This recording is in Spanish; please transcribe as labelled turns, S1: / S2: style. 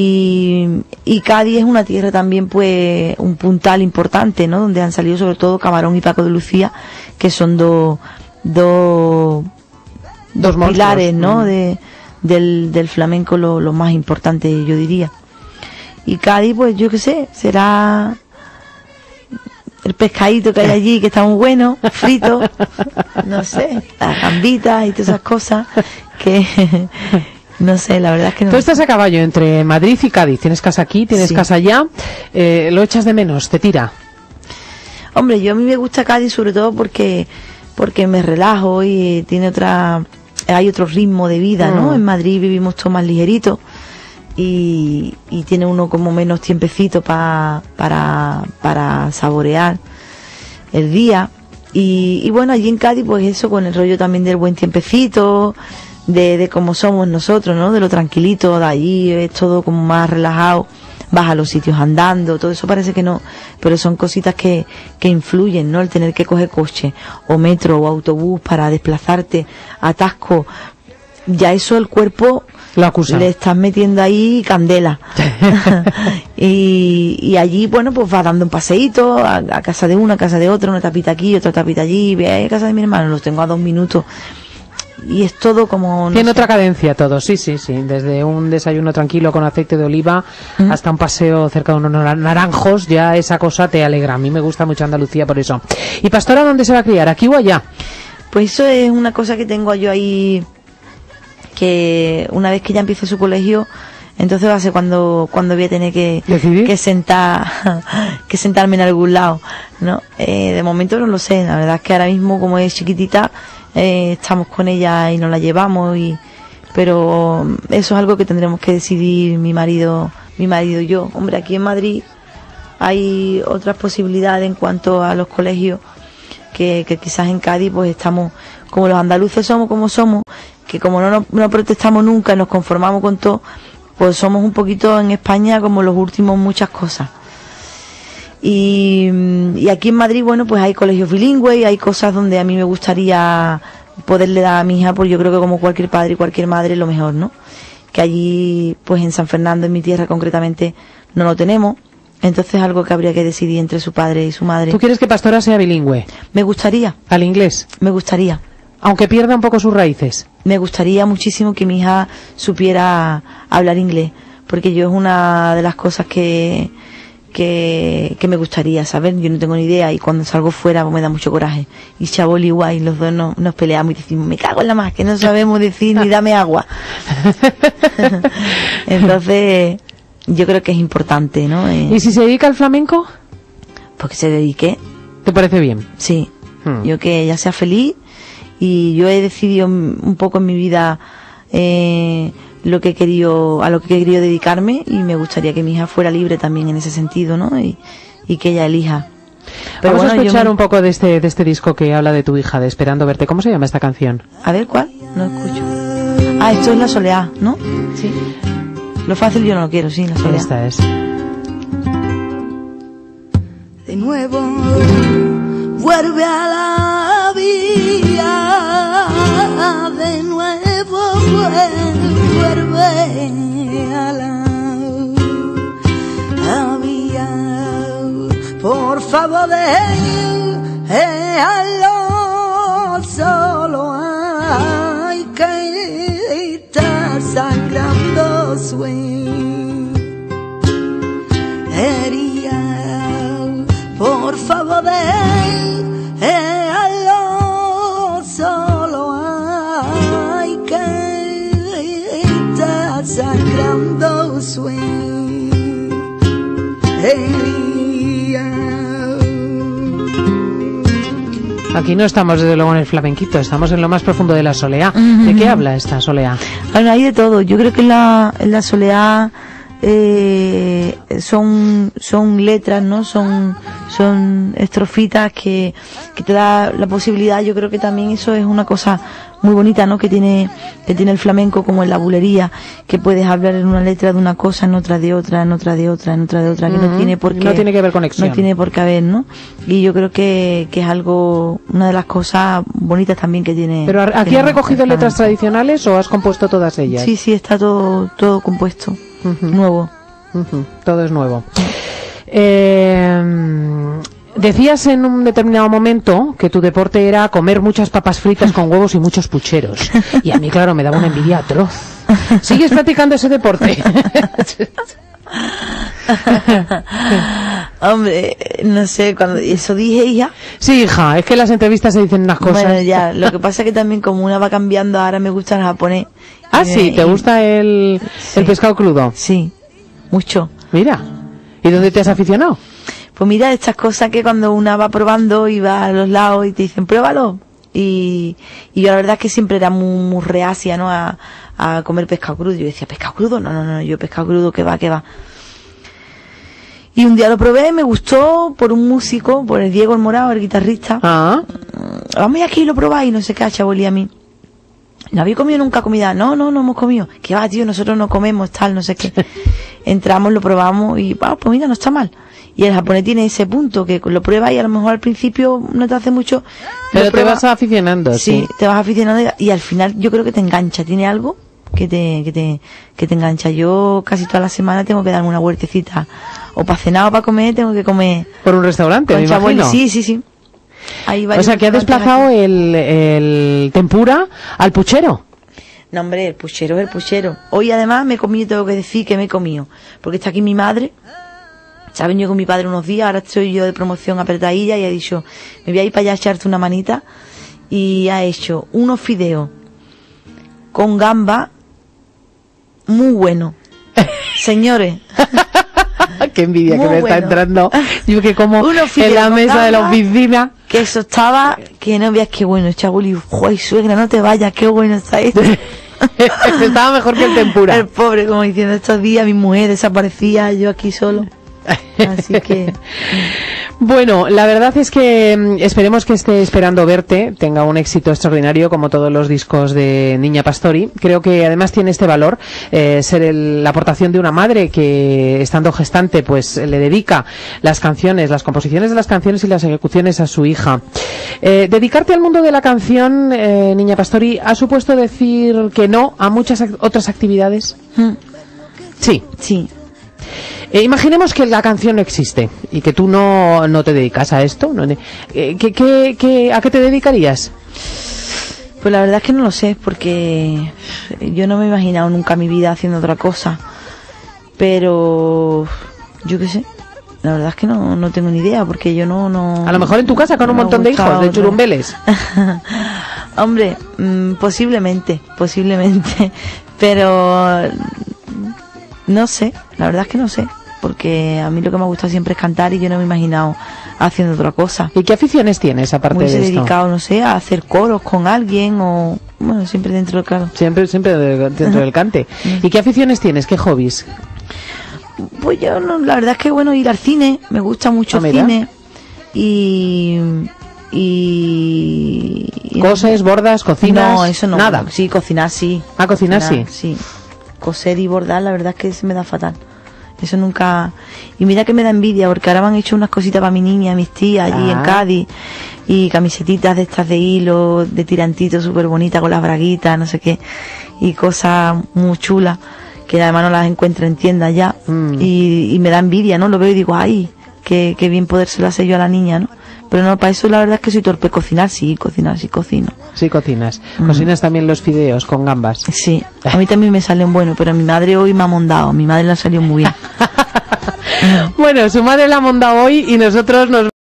S1: Y Cádiz es una tierra también, pues, un puntal importante, ¿no? Donde han salido sobre todo Camarón y Paco de Lucía, que son dos pilares, ¿no? Del flamenco, lo más importante, yo diría. Y Cádiz, pues, yo qué sé, será el pescadito que hay allí, que está muy bueno, frito, no sé, las gambitas y todas esas cosas que... No sé, la verdad es que no.
S2: Tú estás a caballo entre Madrid y Cádiz. Tienes casa aquí, tienes casa allá. ¿Lo echas de menos? ¿Te tira?
S1: Hombre, a mí me gusta Cádiz sobre todo porque me relajo y hay otro ritmo de vida, ¿no? En Madrid vivimos todo más ligerito y tiene uno como menos tiempecito para saborear el día. Y bueno, allí en Cádiz, pues eso, con el rollo también del buen tiempecito, de cómo somos nosotros, ¿no? De lo tranquilito, de allí es todo como más relajado, vas a los sitios andando, todo eso parece que no, pero son cositas que influyen, ¿no? El tener que coger coche o metro o autobús para desplazarte, atasco, ya eso el cuerpo
S2: lo acusa. Le
S1: estás metiendo ahí candela. y allí, bueno, pues vas dando un paseíto a casa de una, a casa de otra, una tapita aquí, otra tapita allí, ve a casa de mi hermano, los tengo a 2 minutos. Y es todo como...
S2: Tiene otra cadencia todo, sí. Desde un desayuno tranquilo con aceite de oliva hasta un paseo cerca de unos naranjos, ya esa cosa te alegra. A mí me gusta mucho Andalucía por eso. ¿Y Pastora dónde se va a criar? ¿Aquí o allá?
S1: Pues eso es una cosa que tengo yo ahí, que una vez que ya empiece su colegio, entonces va a ser cuando voy a tener que sentarme en algún lado, ¿no? De momento no lo sé, la verdad es que ahora mismo, como es chiquitita, estamos con ella y nos la llevamos, pero eso es algo que tendremos que decidir mi marido y yo. Hombre, aquí en Madrid hay otras posibilidades en cuanto a los colegios que quizás en Cádiz pues estamos, como los andaluces somos como somos, que como no protestamos nunca, nos conformamos con todo, pues somos un poquito en España como los últimos muchas cosas. Y aquí en Madrid, bueno, pues hay colegios bilingües y hay cosas donde a mí me gustaría poderle dar a mi hija, pues yo creo que como cualquier padre y cualquier madre, lo mejor, ¿no? Que allí, pues en San Fernando, en mi tierra concretamente, no lo tenemos. Entonces es algo que habría que decidir entre su padre y su madre.
S2: ¿Tú quieres que Pastora sea bilingüe?
S1: Me gustaría.
S2: ¿Al inglés?
S1: Me gustaría.
S2: Aunque pierda un poco sus raíces.
S1: Me gustaría muchísimo que mi hija supiera hablar inglés, porque yo es una de las cosas que me gustaría saber. Yo no tengo ni idea y cuando salgo fuera pues me da mucho coraje. Y Chabol igual, y los dos nos peleamos y decimos, me cago en la más, que no sabemos decir ni dame agua. Entonces, yo creo que es importante, ¿no?
S2: ¿Y si se dedica al flamenco?
S1: Pues que se dedique.
S2: ¿Te parece bien?
S1: Sí. Yo que ella sea feliz, y yo he decidido un poco en mi vida a lo que he querido dedicarme, y me gustaría que mi hija fuera libre también en ese sentido, ¿no? Y que ella elija.
S2: Pero vamos a escuchar un poco de este disco que habla de tu hija, de Esperando Verte. ¿Cómo se llama esta canción?
S1: A ver, ¿cuál? No escucho. Esto es La Soleá, ¿no? Sí. Lo fácil yo no lo quiero, sí, La Soleá.
S2: Esta es.
S3: De nuevo vuelve a la vida, de nuevo vuelve a la vida. Por favor, déjalo solo, hay que estar sangrando su herida. Por favor, déjalo solo, hay que estar sangrando su herida.
S2: Aquí no estamos desde luego en el flamenquito, estamos en lo más profundo de la soleá. ¿De qué habla esta soleá?
S1: Bueno, hay de todo. Yo creo que en la soleá son letras, ¿no? Son estrofitas que te da la posibilidad. Yo creo que también eso es una cosa muy bonita, ¿no? Que tiene el flamenco, como en la bulería, que puedes hablar en una letra de una cosa, en otra de otra, en otra de otra, en otra de otra, que no tiene por qué,
S2: no tiene que haber conexión,
S1: no tiene por qué haber, ¿no? Y yo creo que es algo, una de las cosas bonitas también que tiene.
S2: Pero aquí has recogido letras tradicionales o has compuesto todas ellas?
S1: Sí, está todo compuesto. nuevo.
S2: Todo es nuevo. Decías en un determinado momento que tu deporte era comer muchas papas fritas con huevos y muchos pucheros. Y a mí, claro, me daba una envidia atroz. ¿Sigues practicando ese deporte?
S1: Hombre, no sé, cuando eso dije, hija.
S2: Sí, hija, es que en las entrevistas se dicen unas cosas.
S1: Bueno, ya, lo que pasa es que también como una va cambiando, ahora me gusta el japonés.
S2: Ah, sí, ¿te gusta el pescado crudo?
S1: Sí, mucho.
S2: Mira, ¿y dónde te has aficionado?
S1: Pues mira, estas cosas que cuando una va probando y va a los lados y te dicen, pruébalo. Y yo la verdad es que siempre era muy reacia, ¿no? A comer pescado crudo. Yo decía, ¿pescado crudo? No, yo pescado crudo, que va. Y un día lo probé, me gustó por un músico, por el Diego el Morado, el guitarrista.
S2: Ah.
S1: Vamos aquí, lo probáis, no sé qué, chabolí a mí. ¿No habéis comido nunca comida? No hemos comido. ¿Qué va, tío? Nosotros no comemos, tal, no sé qué. Entramos, lo probamos y, pues mira, no está mal. Y el japonés tiene ese punto, que lo pruebas y a lo mejor al principio no te hace mucho.
S2: Pero te vas aficionando,
S1: sí. Te vas aficionando y al final yo creo que te engancha. Tiene algo que te engancha. Yo casi toda la semana tengo que darme una vueltecita. O para cenar o para comer, tengo que comer.
S2: ¿Por un restaurante, me imagino?
S1: Sí.
S2: O sea, que has desplazado el tempura al puchero.
S1: No, hombre, el puchero es el puchero. Hoy además me he comido, tengo que decir que me he comido. Porque está aquí mi madre. Se ha venido con mi padre unos días, ahora estoy yo de promoción apretadilla y ha dicho, me voy a ir para allá a echarte una manita. Y ha hecho unos fideos con gamba muy buenos. Señores.
S2: Qué envidia
S1: muy
S2: que me
S1: bueno.
S2: está entrando. Yo que como en la mesa de la oficina.
S1: Que eso estaba, que no veas qué bueno, chabuli. ¡Joder, suegra, no te vayas, qué bueno está esto!
S2: Estaba mejor que el tempura.
S1: El pobre, como diciendo, estos días mi mujer desaparecía, yo aquí solo. Así que...
S2: Bueno, la verdad es que esperemos que esté esperando verte, tenga un éxito extraordinario como todos los discos de Niña Pastori. Creo que además tiene este valor, ser la aportación de una madre que estando gestante pues le dedica las canciones, las composiciones de las canciones y las ejecuciones a su hija. Dedicarte al mundo de la canción, Niña Pastori, ¿ha supuesto decir que no a muchas otras actividades? Sí. Imaginemos que la canción no existe y que tú no te dedicas a esto. ¿A qué te dedicarías?
S1: Pues la verdad es que no lo sé, porque yo no me he imaginado nunca mi vida haciendo otra cosa. Pero yo qué sé, la verdad es que no tengo ni idea, porque yo no...
S2: A lo mejor en tu casa con un montón de hijos, de churumbeles.
S1: Hombre, posiblemente, pero no sé, la verdad es que no sé, porque a mí lo que me gusta siempre es cantar y yo no me he imaginado haciendo otra cosa.
S2: ¿Y qué aficiones tienes aparte de esto?
S1: Me he dedicado, no sé, a hacer coros con alguien o, bueno, siempre dentro del claro.
S2: Siempre dentro del cante. ¿Y qué aficiones tienes? ¿Qué hobbies?
S1: Pues yo, la verdad es que, bueno, ir al cine, me gusta mucho el cine y
S2: ¿Coses, bordas, cocinas?
S1: No, eso no.
S2: Nada.
S1: Sí, cocinar sí.
S2: Ah, cocinar sí.
S1: Sí. Coser y bordar, la verdad es que se me da fatal. Eso nunca... Y mira que me da envidia, porque ahora me han hecho unas cositas para mi niña, mis tías, allí en Cádiz, y camisetitas de estas de hilo, de tirantito súper bonitas, con las braguitas, no sé qué, y cosas muy chulas, que además no las encuentro en tiendas ya, y me da envidia, ¿no? Lo veo y digo, ay, qué bien podérselo hacer yo a la niña, ¿no? Pero no, para eso la verdad es que soy torpe. Cocinar sí cocino.
S2: Sí, cocinas. ¿Cocinas también los fideos con gambas?
S1: Sí, a mí también me salen buenos, pero a mi madre hoy me ha mondado. Mi madre le ha salido muy bien.
S2: Bueno, su madre la ha mondado hoy y nosotros nos